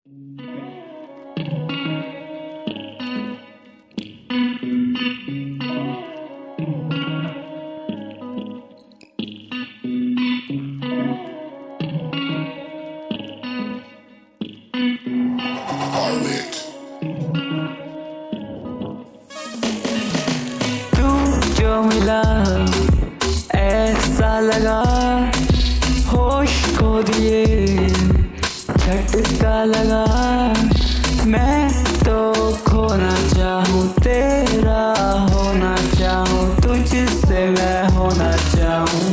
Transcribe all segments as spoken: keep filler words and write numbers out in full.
तू जो मिला ऐसा लगा होश खो दिए झटका लगा। मैं तो खोना चाहूँ तेरा होना चाहूँ तुझसे मैं होना चाहूँ।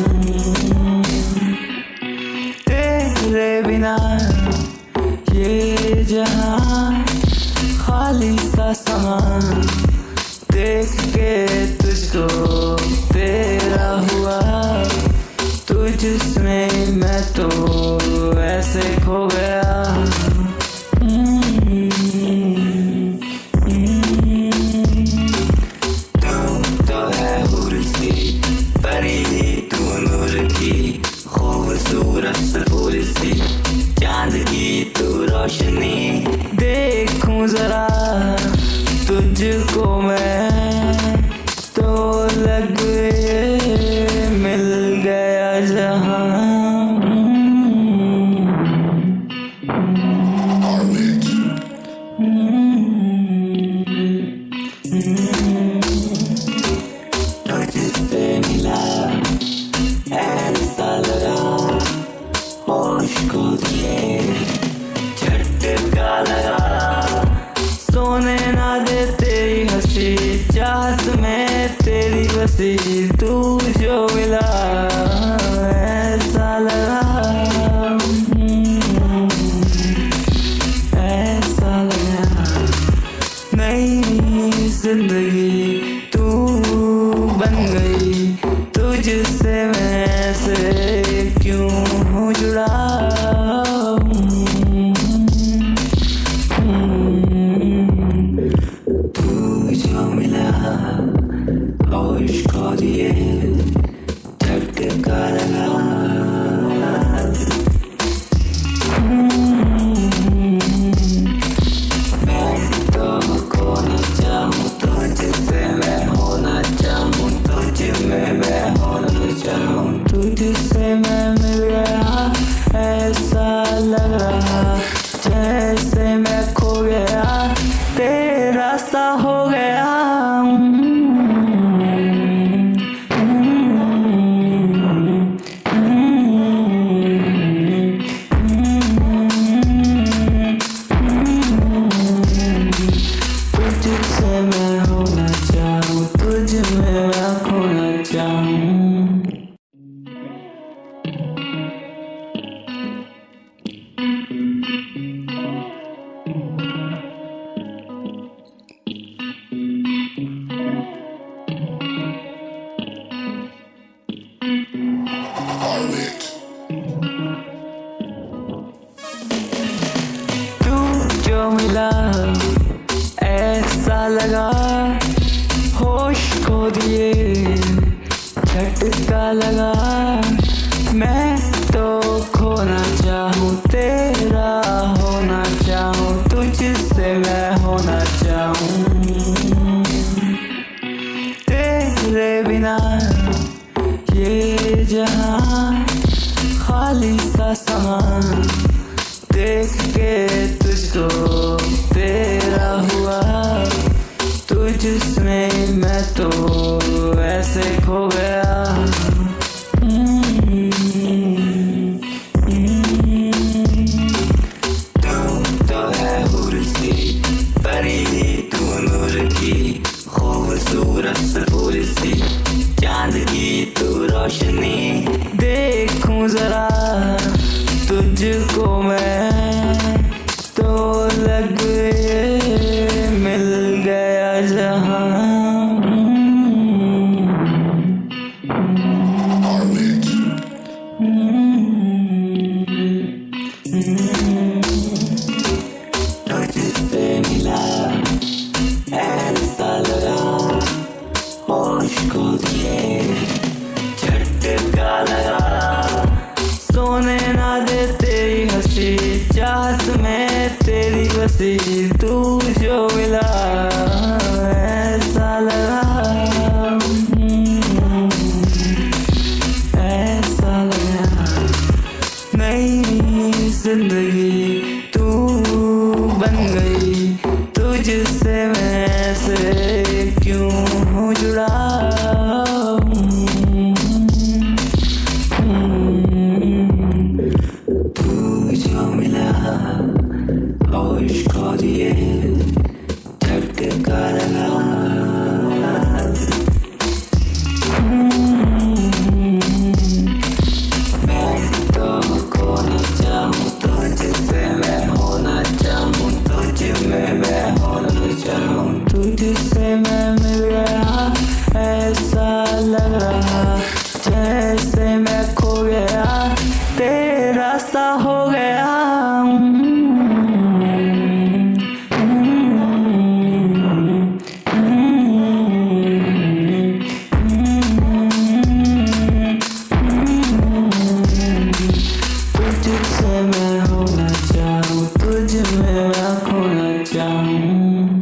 तेरे बिना ये जहां खाली सा समा देख के तुझको तेरा हुआ तुझमें मैं तो ऐसे खो गया। तू तो है हुर सी परी तू नूर की खूबसूरत फूल सी चांद की तू रोशनी। देखूं जरा तुझको मैं तो लगे मिल गया जहां। तुझसे मिला ऐसा लगा होश खो दिए झटका लगा। सोने ना दे तेरी हंसी चाहत में तेरी बसी। तू जो मिला ऐसा लगा ऐसा लगा नई जिंदगी तू बन गई। तुझसे मैं से क्यों हूँ जुड़ा। होश खो दिए झटका लगा। मैं तो खोना चाहूँ तुझसे मैं होना चाहूँ तुझमें मैं होना चाहूँ। तुझसे मैं मिल गया ऐसा लग रहा जैसे मैं खो गया तेरा सा हो गया। तुझसे मैं होना चाहूँ तुझमें मैं खोना चाहूँ। तू जो मिला ऐसा लगा होश खो दिए झटका लगा। मैं तो खोना चाहूँ तेरा होना चाहूँ तुझसे मैं होना चाहूँ। तेरे बिना ये जहां खाली सा समा देख के तुझको तेरा हुआ तुझमें मैं तो ऐसे खो गया। तू तो है हुर सी परी तू नूर की खूबसूरत फूल सी चांद की तू रोशनी। देखूं जरा तुझको मैं तो लगे मिल गया जहां। तेरी बसी तू जो मिला ऐसा लगा, ऐसा लगा नई जिंदगी तू बन गई, तुझसे मैं से क्यों जुड़ा। तू जो मिला होश खो दिए झटका लगा, मैं तो खोना चाहूँ तुझसे, मैं होना चाहूँ तुझ में, मैं होना चाहूँ तुझसे मैं मिल गया, ऐसा लग रहा जैसे मैं खो गया तेरा सा हो गया। तुझसे मैं होना चाहूँ तुझ में मैं खोना चाहूँ।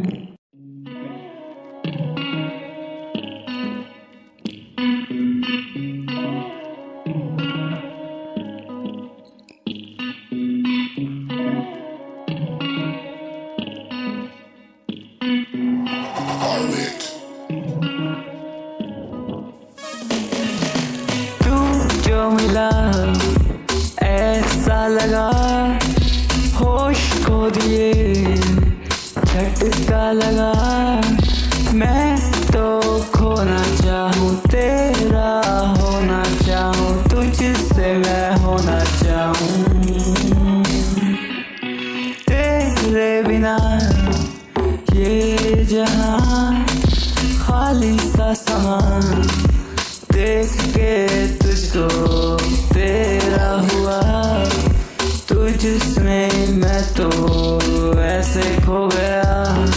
तू जो मिला ऐसा लगा, होश खो दिए झटका लगा, मैं तो खोना चाहूँ तेरा होना चाहूँ तुझसे मैं होना चाहूँ। तेरे बिना ये जहां खाली सा समा, देख के तुझको तेरा हुआ, तुझमें मैं तो ऐसे खो गया।